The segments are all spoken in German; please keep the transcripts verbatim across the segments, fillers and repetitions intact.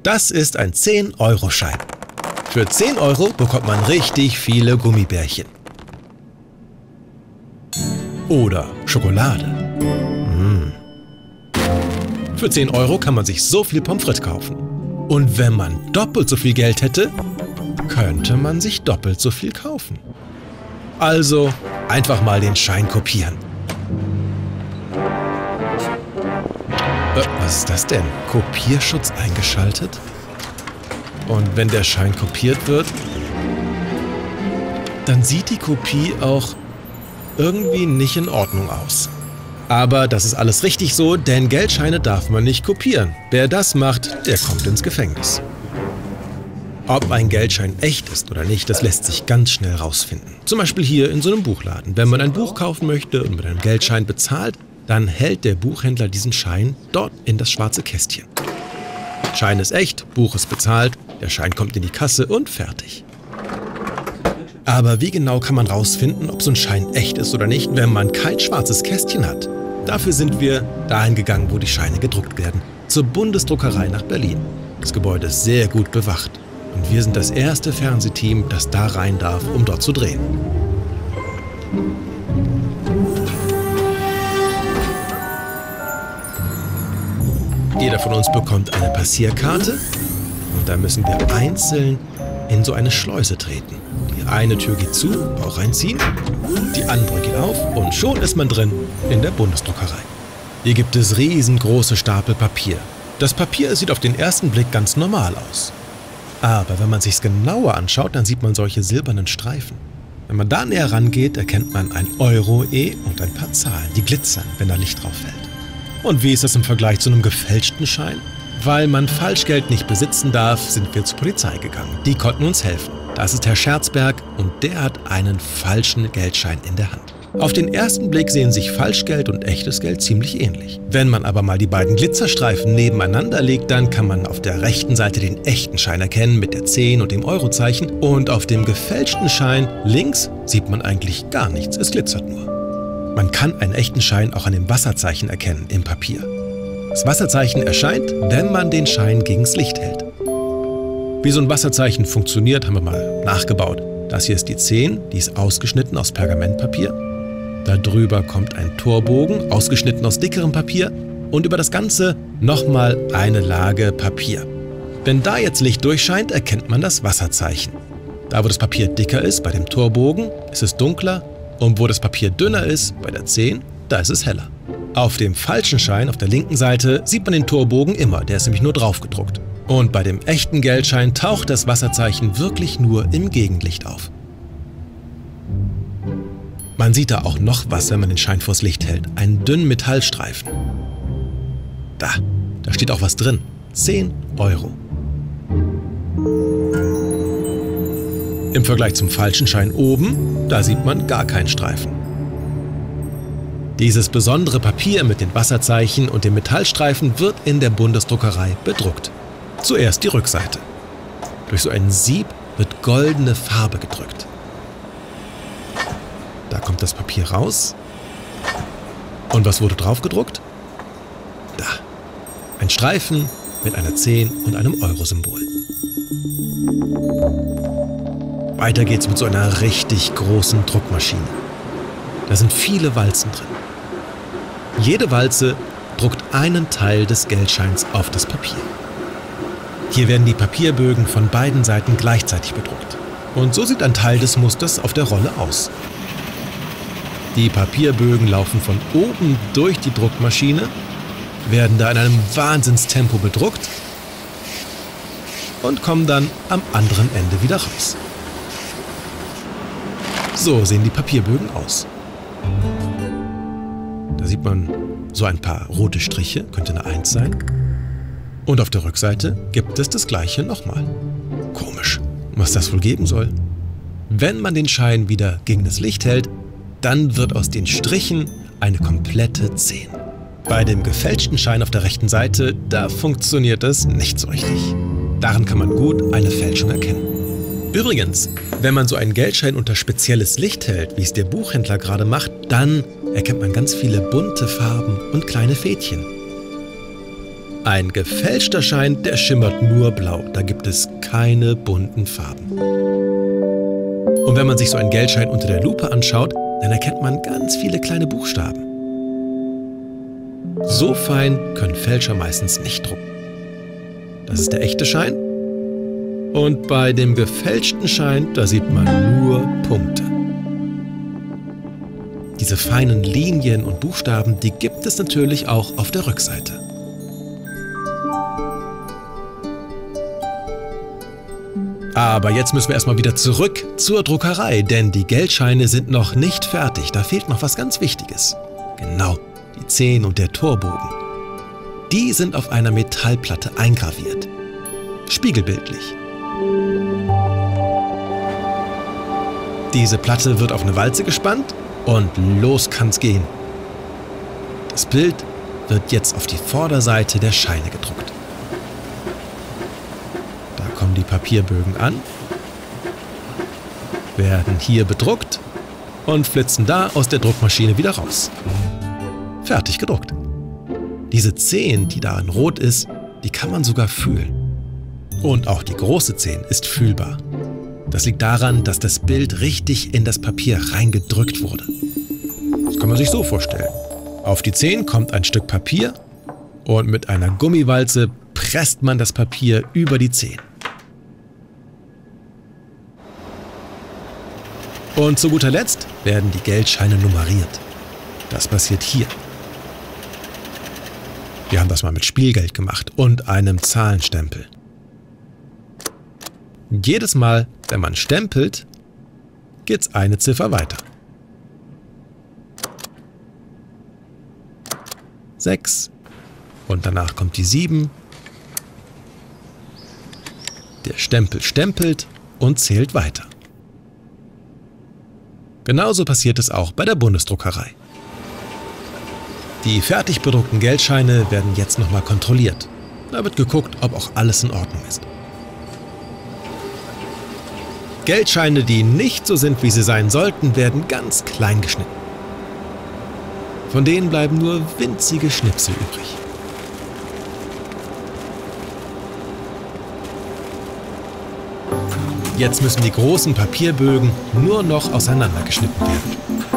Das ist ein zehn Euro Schein. Für zehn Euro bekommt man richtig viele Gummibärchen. Oder Schokolade. Mmh. Für zehn Euro kann man sich so viel Pommes frites kaufen. Und wenn man doppelt so viel Geld hätte, könnte man sich doppelt so viel kaufen. Also einfach mal den Schein kopieren. Äh, was ist das denn? Kopierschutz eingeschaltet? Und wenn der Schein kopiert wird, dann sieht die Kopie auch irgendwie nicht in Ordnung aus. Aber das ist alles richtig so, denn Geldscheine darf man nicht kopieren. Wer das macht, der kommt ins Gefängnis. Ob ein Geldschein echt ist oder nicht, das lässt sich ganz schnell rausfinden. Zum Beispiel hier in so einem Buchladen. Wenn man ein Buch kaufen möchte und mit einem Geldschein bezahlt, dann hält der Buchhändler diesen Schein dort in das schwarze Kästchen. Schein ist echt, Buch ist bezahlt, der Schein kommt in die Kasse und fertig. Aber wie genau kann man rausfinden, ob so ein Schein echt ist oder nicht, wenn man kein schwarzes Kästchen hat? Dafür sind wir dahin gegangen, wo die Scheine gedruckt werden, zur Bundesdruckerei nach Berlin. Das Gebäude ist sehr gut bewacht und wir sind das erste Fernsehteam, das da rein darf, um dort zu drehen. Jeder von uns bekommt eine Passierkarte und da müssen wir einzeln in so eine Schleuse treten. Die eine Tür geht zu, Bauch reinziehen, die andere geht auf und schon ist man drin in der Bundesdruckerei. Hier gibt es riesengroße Stapel Papier. Das Papier sieht auf den ersten Blick ganz normal aus. Aber wenn man sich's genauer anschaut, dann sieht man solche silbernen Streifen. Wenn man da näher rangeht, erkennt man ein Euro-E und ein paar Zahlen, die glitzern, wenn da Licht drauf fällt. Und wie ist das im Vergleich zu einem gefälschten Schein? Weil man Falschgeld nicht besitzen darf, sind wir zur Polizei gegangen. Die konnten uns helfen. Das ist Herr Scherzberg und der hat einen falschen Geldschein in der Hand. Auf den ersten Blick sehen sich Falschgeld und echtes Geld ziemlich ähnlich. Wenn man aber mal die beiden Glitzerstreifen nebeneinander legt, dann kann man auf der rechten Seite den echten Schein erkennen mit der zehn und dem Eurozeichen und auf dem gefälschten Schein links sieht man eigentlich gar nichts, es glitzert nur. Man kann einen echten Schein auch an dem Wasserzeichen erkennen im Papier. Das Wasserzeichen erscheint, wenn man den Schein gegens Licht hält. Wie so ein Wasserzeichen funktioniert, haben wir mal nachgebaut. Das hier ist die zehn, die ist ausgeschnitten aus Pergamentpapier. Darüber kommt ein Torbogen, ausgeschnitten aus dickerem Papier und über das Ganze nochmal eine Lage Papier. Wenn da jetzt Licht durchscheint, erkennt man das Wasserzeichen. Da wo das Papier dicker ist, bei dem Torbogen, ist es dunkler und wo das Papier dünner ist, bei der zehn, da ist es heller. Auf dem falschen Schein auf der linken Seite sieht man den Torbogen immer, der ist nämlich nur drauf gedruckt. Und bei dem echten Geldschein taucht das Wasserzeichen wirklich nur im Gegenlicht auf. Man sieht da auch noch was, wenn man den Schein vors Licht hält. Einen dünnen Metallstreifen. Da, da steht auch was drin. zehn Euro. Im Vergleich zum falschen Schein oben, da sieht man gar keinen Streifen. Dieses besondere Papier mit den Wasserzeichen und dem Metallstreifen wird in der Bundesdruckerei bedruckt. Zuerst die Rückseite. Durch so ein Sieb wird goldene Farbe gedrückt. Da kommt das Papier raus. Und was wurde drauf gedruckt? Da. Ein Streifen mit einer zehn und einem Euro-Symbol. Weiter geht's mit so einer richtig großen Druckmaschine. Da sind viele Walzen drin. Jede Walze druckt einen Teil des Geldscheins auf das Papier. Hier werden die Papierbögen von beiden Seiten gleichzeitig bedruckt. Und so sieht ein Teil des Musters auf der Rolle aus. Die Papierbögen laufen von oben durch die Druckmaschine, werden da in einem Wahnsinnstempo bedruckt und kommen dann am anderen Ende wieder raus. So sehen die Papierbögen aus. Da sieht man so ein paar rote Striche, könnte eine eins sein. Und auf der Rückseite gibt es das gleiche nochmal. Komisch, was das wohl geben soll. Wenn man den Schein wieder gegen das Licht hält, dann wird aus den Strichen eine komplette zehn. Bei dem gefälschten Schein auf der rechten Seite, da funktioniert es nicht so richtig. Daran kann man gut eine Fälschung erkennen. Übrigens, wenn man so einen Geldschein unter spezielles Licht hält, wie es der Buchhändler gerade macht, dann erkennt man ganz viele bunte Farben und kleine Fädchen. Ein gefälschter Schein, der schimmert nur blau. Da gibt es keine bunten Farben. Und wenn man sich so einen Geldschein unter der Lupe anschaut, dann erkennt man ganz viele kleine Buchstaben. So fein können Fälscher meistens nicht drucken. Das ist der echte Schein. Und bei dem gefälschten Schein, da sieht man nur Punkte. Diese feinen Linien und Buchstaben, die gibt es natürlich auch auf der Rückseite. Aber jetzt müssen wir erstmal wieder zurück zur Druckerei, denn die Geldscheine sind noch nicht fertig. Da fehlt noch was ganz Wichtiges. Genau, die Zehn und der Torbogen. Die sind auf einer Metallplatte eingraviert. Spiegelbildlich. Diese Platte wird auf eine Walze gespannt und los kann's gehen. Das Bild wird jetzt auf die Vorderseite der Scheine gedruckt. Da kommen die Papierbögen an, werden hier bedruckt und flitzen da aus der Druckmaschine wieder raus. Fertig gedruckt. Diese Zehn, die da in Rot ist, die kann man sogar fühlen. Und auch die große Zehn ist fühlbar. Das liegt daran, dass das Bild richtig in das Papier reingedrückt wurde. Das kann man sich so vorstellen. Auf die Zehn kommt ein Stück Papier und mit einer Gummiwalze presst man das Papier über die Zehn. Und zu guter Letzt werden die Geldscheine nummeriert. Das passiert hier. Wir haben das mal mit Spielgeld gemacht und einem Zahlenstempel. Jedes Mal, wenn man stempelt, geht's eine Ziffer weiter. Sechs. Und danach kommt die sieben. Der Stempel stempelt und zählt weiter. Genauso passiert es auch bei der Bundesdruckerei. Die fertig bedruckten Geldscheine werden jetzt nochmal kontrolliert. Da wird geguckt, ob auch alles in Ordnung ist. Geldscheine, die nicht so sind, wie sie sein sollten, werden ganz klein geschnitten. Von denen bleiben nur winzige Schnipsel übrig. Jetzt müssen die großen Papierbögen nur noch auseinandergeschnitten werden.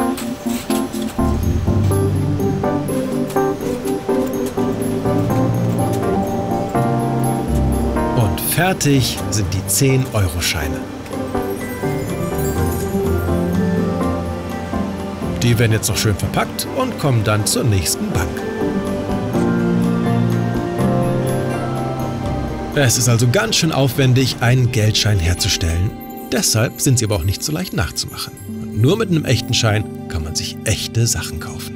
Und fertig sind die zehn Euro Scheine. Die werden jetzt noch schön verpackt und kommen dann zur nächsten Bank. Es ist also ganz schön aufwendig, einen Geldschein herzustellen. Deshalb sind sie aber auch nicht so leicht nachzumachen. Und nur mit einem echten Schein kann man sich echte Sachen kaufen.